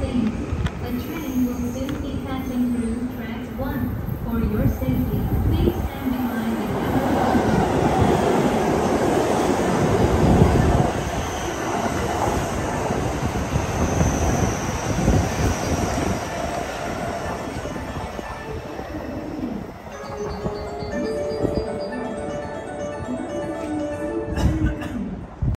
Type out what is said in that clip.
things. A train will soon be passing through track 1. For your safety,